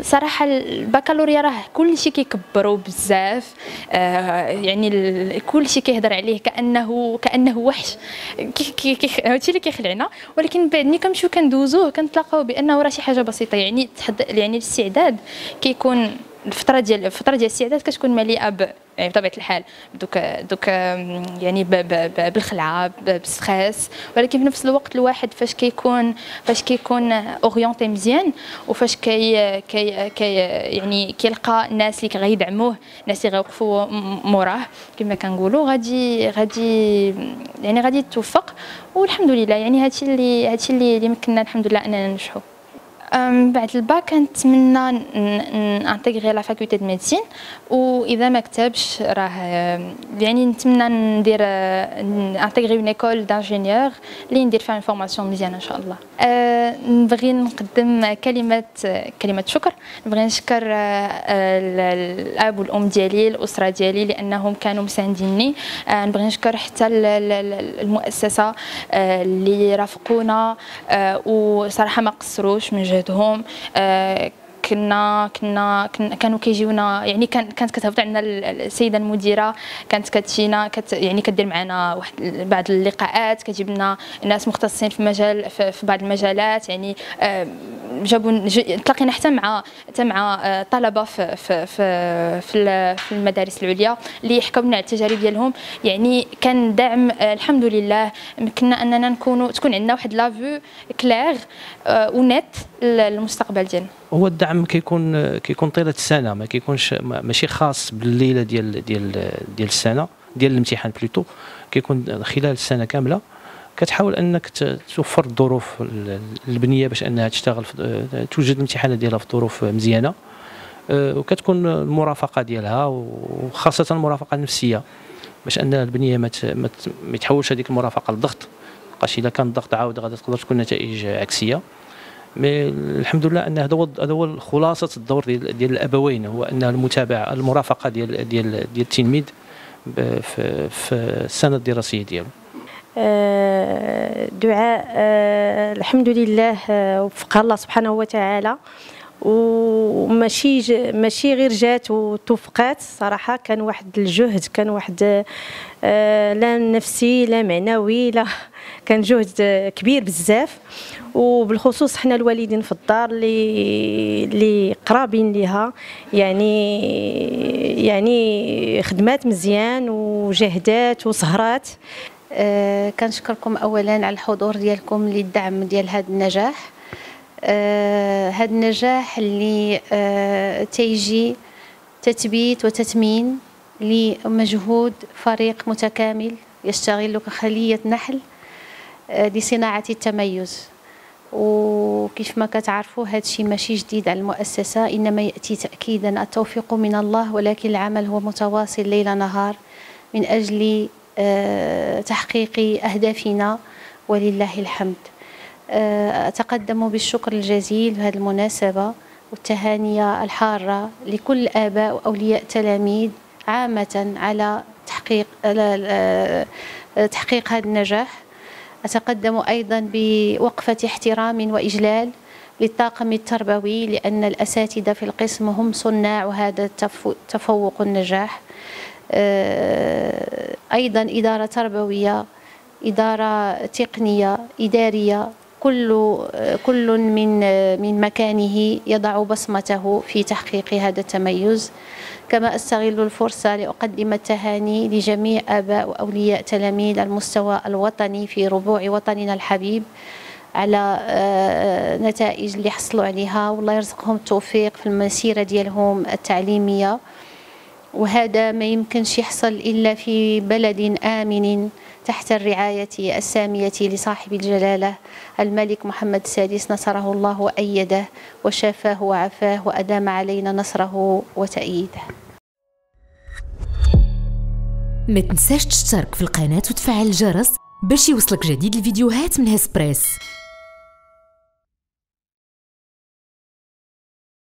صراحه البكالوريا راه كلشي كيكبروا بزاف، يعني كلشي كيهضر عليه كانه وحش، هادشي اللي كيخلعنا. ولكن بعد ملي كنمشيو كندوزوه كنتلاقاو بانه راه شي حاجه بسيطه. يعني يعني الاستعداد كيكون الفتره ديال الاستعداد كتكون مليئه يعني بطبيعه الحال دوك يعني بالخلعه بالستريس، ولكن في نفس الوقت الواحد فاش كيكون اورينتي مزيان، وفاش يعني كيلقى الناس اللي غيدعموه، الناس اللي غيوقفوا موراه كما كنقولوا، غادي يتوفق. والحمد لله يعني هادشي اللي مكننا الحمد لله اننا ننجحوا. بعد الباك كنتمنى نانتيغري لا فاكولتي دو ميديسين، واذا ما كتبش راه يعني نتمنى ندير انتيغري اون ايكول دانجينيور اللي ندير فيها فورماسيون مزيانه ان شاء الله. نبغي نقدم كلمه شكر. نبغي نشكر الاب والام ديالي، الاسره ديالي، لانهم كانوا مسانديني. نبغي نشكر حتى المؤسسه اللي رافقونا وصراحه ما قصروش من جهدهم. كانوا كيجيونا، يعني كانت كتهبط عندنا السيده المديره، كانت كتجينا يعني كدير معنا واحد بعض اللقاءات، كتجيب لنا ناس مختصين في مجال في بعض المجالات. يعني تلاقينا حتى مع طلبه في المدارس العليا اللي يحكوا لنا على التجارب ديالهم. يعني كان دعم الحمد لله، يمكننا اننا تكون عندنا واحد لافو كلير ونيت للمستقبل ديالنا. هو الدعم كيكون طيله السنه، ما كيكونش ماشي خاص بالليله ديال السنه ديال الامتحان بلوتو، كيكون خلال السنه كامله. كتحاول انك توفر الظروف البنيه باش انها تشتغل توجد الامتحانات ديالها في ظروف مزيانه، وكتكون المرافقه ديالها وخاصه المرافقه النفسيه باش ان البنيه ما يتحولش هذيك المرافقه لضغط. لقاش اذا كان الضغط عاود غادي تقدر تكون نتائج عكسيه. مي الحمد لله ان هذا هو خلاصه الدور ديال الابوين، هو ان المتابعه المرافقه ديال التلميذ في السنه الدراسيه ديالو. دعاء الحمد لله وفقها الله سبحانه وتعالى، وماشي غير جات وتوفقات. صراحه كان واحد الجهد، كان واحد لا نفسي لا معنوي، لا كان جهد كبير بزاف. وبالخصوص حنا الوالدين في الدار اللي قرابين ليها، يعني خدمات مزيان وجهدات وسهرات. كنشكركم اولا على الحضور ديالكم للدعم ديال هذا النجاح. هذا النجاح اللي تيجي تثبيت وتثمين لمجهود فريق متكامل يشتغل كخلية نحل لصناعة التميز. وكيف ما كتعرفوا هذا الشيء ماشي جديد على المؤسسة، إنما يأتي تأكيدا التوفيق من الله، ولكن العمل هو متواصل ليل نهار من أجل تحقيق أهدافنا ولله الحمد. أتقدم بالشكر الجزيل بهذه المناسبة والتهاني الحارة لكل الآباء وأولياء التلاميذ عامة على تحقيق هذا النجاح. أتقدم أيضا بوقفة احترام وإجلال للطاقم التربوي، لأن الأساتذة في القسم هم صناع وهذا تفوق النجاح. أيضا إدارة تربوية، إدارة تقنية، إدارية، كل من مكانه يضع بصمته في تحقيق هذا التميز. كما أستغل الفرصة لأقدم التهاني لجميع آباء وأولياء تلاميذ المستوى الوطني في ربوع وطننا الحبيب على نتائج اللي حصلوا عليها، والله يرزقهم التوفيق في المسيرة ديالهم التعليمية. وهذا ما يمكنش يحصل إلا في بلد آمن تحت الرعاية السامية لصاحب الجلالة الملك محمد السادس، نصره الله وأيده وشافاه وعافاه وأدام علينا نصره وتأييده. ما تنساش تشترك في القناة وتفعل الجرس باش يوصلك جديد الفيديوهات من هسبريس.